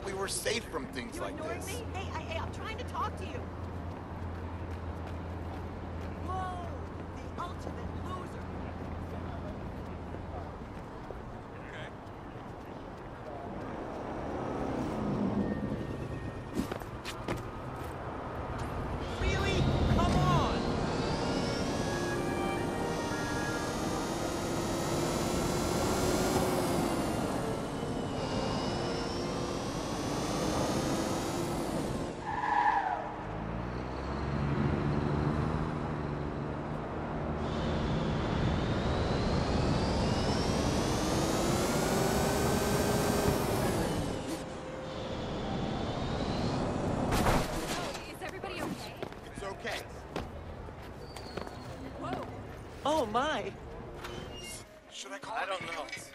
thought we were safe from things like this. Me? Hey, I'm trying to talk to you. Whoa, the ultimate loser. Okay. Really? Come on! Is everybody okay? It's okay. Whoa. Oh my! Should I call I an don't know. ambulance?